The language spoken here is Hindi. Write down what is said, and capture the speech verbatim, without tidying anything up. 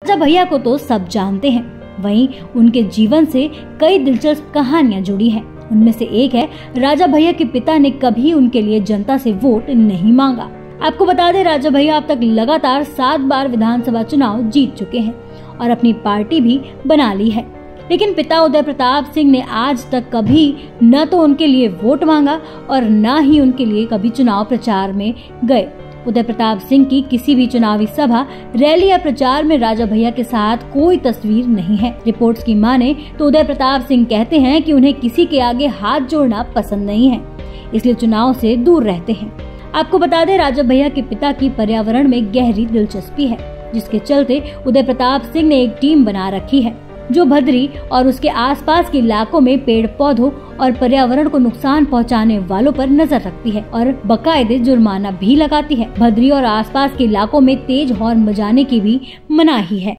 राजा भैया को तो सब जानते हैं, वहीं उनके जीवन से कई दिलचस्प कहानियां जुड़ी हैं। उनमें से एक है राजा भैया के पिता ने कभी उनके लिए जनता से वोट नहीं मांगा। आपको बता दें, राजा भैया अब तक लगातार सात बार विधानसभा चुनाव जीत चुके हैं और अपनी पार्टी भी बना ली है, लेकिन पिता उदय प्रताप सिंह ने आज तक कभी न तो उनके लिए वोट मांगा और न ही उनके लिए कभी चुनाव प्रचार में गए। उदय प्रताप सिंह की किसी भी चुनावी सभा, रैली या प्रचार में राजा भैया के साथ कोई तस्वीर नहीं है। रिपोर्ट्स की माने तो उदय प्रताप सिंह कहते हैं कि उन्हें किसी के आगे हाथ जोड़ना पसंद नहीं है, इसलिए चुनाव से दूर रहते हैं। आपको बता दें, राजा भैया के पिता की पर्यावरण में गहरी दिलचस्पी है, जिसके चलते उदय प्रताप सिंह ने एक टीम बना रखी है जो भद्री और उसके आसपास के इलाकों में पेड़ पौधों और पर्यावरण को नुकसान पहुंचाने वालों पर नजर रखती है और बाकायदे जुर्माना भी लगाती है। भद्री और आसपास के इलाकों में तेज हॉर्न बजाने की भी मनाही है।